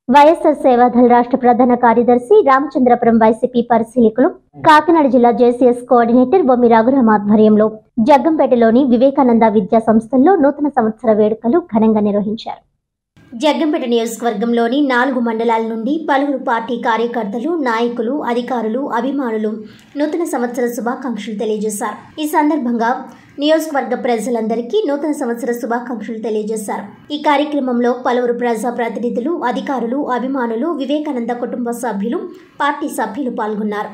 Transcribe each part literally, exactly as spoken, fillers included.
వైఎస్ఆర్ సేవాదళ రాష్ట్ర ప్రధాన కార్యదర్శి రామచంద్రపురం వైసీపీ పరిశీలకులు కాకినాడ జిల్లా జేసీఎస్ కోఆర్డినేటర్ బొమ్మి రఘురామ ఆధ్వర్యంలో జగ్గంపేటలోని వివేకానంద విద్యా సంస్థల్లో నూతన సంవత్సర వేడుకలు ఘనంగా నిర్వహించారు. జగ్గంపేట నియోజకవర్గంలోని నాలుగు మండలాల నుండి పలువురు పార్టీ కార్యకర్తలు, నాయకులు, అధికారులు, అభిమానులు నూతన సంవత్సర శుభాకాంక్షలు తెలియజేశారు. ఈ సందర్భంగా నియోజకవర్గ ప్రజలందరికీ నూతన సంవత్సర శుభాకాంక్షలు తెలియజేశారు. ఈ కార్యక్రమంలో పలువురు ప్రజా ప్రతినిధులు, అధికారులు, అభిమానులు, వివేకానంద కుటుంబ సభ్యులు, పార్టీ సభ్యులు పాల్గొన్నారు.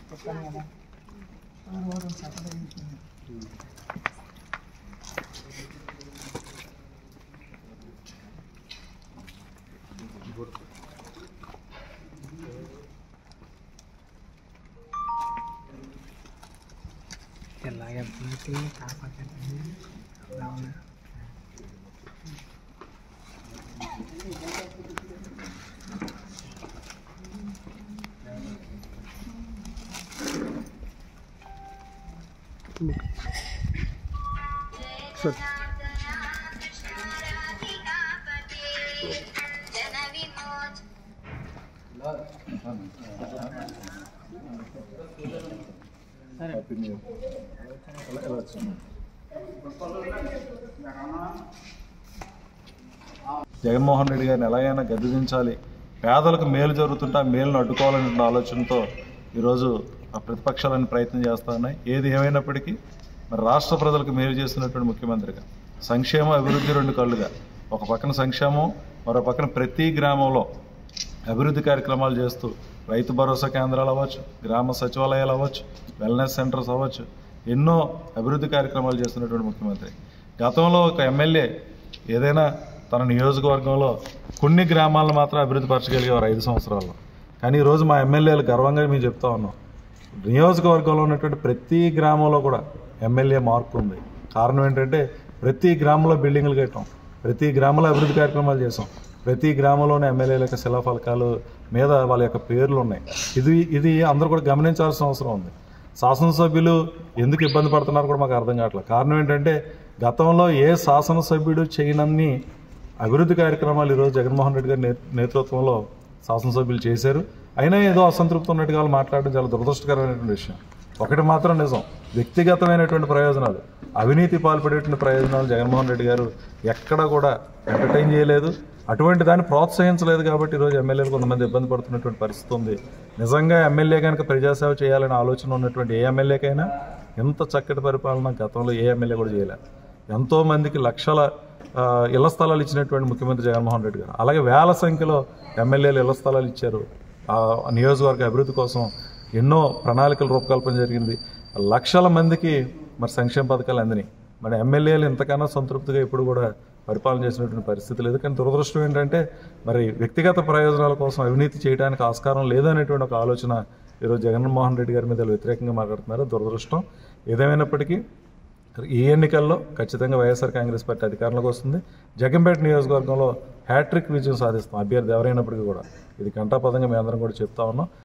Kailangan natin kapatid na Sir. Happy New Year. Jaganmohan Reddy గారిని ఎలాగైనా గద్దెదించాలి, పేదలకు మేలు జరుగుతుంటే ఆ మేలును అడ్డుకోవాలనే ఆలోచనతో ఈరోజు ఆ ప్రతిపక్షాలను ప్రయత్నం చేస్తూ ఉన్నాయి. ఏది ఏమైనప్పటికీ మరి రాష్ట్ర ప్రజలకు మేలు చేస్తున్నటువంటి ముఖ్యమంత్రిగా సంక్షేమ అభివృద్ధి రెండు కళ్ళుగా ఒక పక్కన సంక్షేమం, మరో పక్కన ప్రతి గ్రామంలో అభివృద్ధి కార్యక్రమాలు చేస్తూ రైతు భరోసా కేంద్రాలు అవ్వచ్చు, గ్రామ సచివాలయాలు అవ్వచ్చు, వెల్నెస్ సెంటర్స్ అవ్వచ్చు, ఎన్నో అభివృద్ధి కార్యక్రమాలు చేస్తున్నటువంటి ముఖ్యమంత్రి. గతంలో ఒక ఎమ్మెల్యే ఏదైనా తన నియోజకవర్గంలో కొన్ని గ్రామాలను మాత్రం అభివృద్ధి పరచగలిగేవారు ఐదు సంవత్సరాల్లో. కానీ ఈరోజు మా ఎమ్మెల్యేలు గర్వంగా మేము చెప్తా ఉన్నాం, నియోజకవర్గంలో ఉన్నటువంటి ప్రతి గ్రామంలో కూడా ఎమ్మెల్యే మార్పు ఉంది. కారణం ఏంటంటే ప్రతి గ్రామంలో బిల్డింగ్లు కట్టాం, ప్రతి గ్రామంలో అభివృద్ధి కార్యక్రమాలు చేసాం, ప్రతి గ్రామంలోనే ఎమ్మెల్యేల యొక్క శిలాఫలకాలు మీద వాళ్ళ యొక్క పేర్లు ఉన్నాయి. ఇది ఇది అందరూ కూడా గమనించాల్సిన అవసరం ఉంది. శాసనసభ్యులు ఎందుకు ఇబ్బంది పడుతున్నారు కూడా మాకు అర్థం కావట్లేదు. కారణం ఏంటంటే గతంలో ఏ శాసనసభ్యుడు చేయనన్ని అభివృద్ధి కార్యక్రమాలు ఈరోజు జగన్మోహన్ రెడ్డి గారి నేతృత్వంలో శాసనసభ్యులు చేశారు. అయినా ఏదో అసంతృప్తి ఉన్నట్టుగా వాళ్ళు మాట్లాడడం చాలా దురదృష్టకరమైనటువంటి విషయం. ఒకటి మాత్రం నిజం, వ్యక్తిగతమైనటువంటి ప్రయోజనాలు, అవినీతి పాల్పడేటువంటి ప్రయోజనాలు జగన్మోహన్ రెడ్డి గారు ఎక్కడ కూడా ఎంటర్టైన్ చేయలేదు, అటువంటి దాన్ని ప్రోత్సహించలేదు. కాబట్టి ఈరోజు ఎమ్మెల్యేలు కొంతమంది ఇబ్బంది పడుతున్నటువంటి పరిస్థితి ఉంది. నిజంగా ఎమ్మెల్యే కనుక ప్రజాసేవ చేయాలనే ఆలోచన ఉన్నటువంటి ఏ ఎమ్మెల్యేకైనా ఎంత చక్కటి పరిపాలన గతంలో ఏ ఎమ్మెల్యే కూడా చేయలేదు. ఎంతోమందికి లక్షల ఇళ్ల స్థలాలు ఇచ్చినటువంటి ముఖ్యమంత్రి జగన్మోహన్ రెడ్డి గారు. అలాగే వేల సంఖ్యలో ఎమ్మెల్యేలు ఇళ్ల స్థలాలు ఇచ్చారు. ఆ నియోజకవర్గ అభివృద్ధి కోసం ఎన్నో ప్రణాళికల రూపకల్పన జరిగింది. లక్షల మందికి మరి సంక్షేమ పథకాలు అందినాయి. మరి ఎమ్మెల్యేలు ఇంతకన్నా సంతృప్తిగా ఇప్పుడు కూడా పరిపాలన చేసినటువంటి పరిస్థితి లేదు. కానీ దురదృష్టం ఏంటంటే మరి వ్యక్తిగత ప్రయోజనాల కోసం అవినీతి చేయడానికి ఆస్కారం లేదనేటువంటి ఒక ఆలోచన ఈరోజు జగన్మోహన్ రెడ్డి గారి మీద వ్యతిరేకంగా మాట్లాడుతున్నారు. దురదృష్టం. ఏదేమైనప్పటికీ ఈ ఎన్నికల్లో ఖచ్చితంగా వైఎస్ఆర్ కాంగ్రెస్ పార్టీ అధికారంలోకి వస్తుంది. జగ్గంపేట నియోజకవర్గంలో హ్యాట్రిక్ విజయం సాధిస్తాం అభ్యర్థి ఎవరైనప్పటికీ కూడా. ఇది కంటాపదంగా మేము అందరం కూడా చెప్తా ఉన్నాం.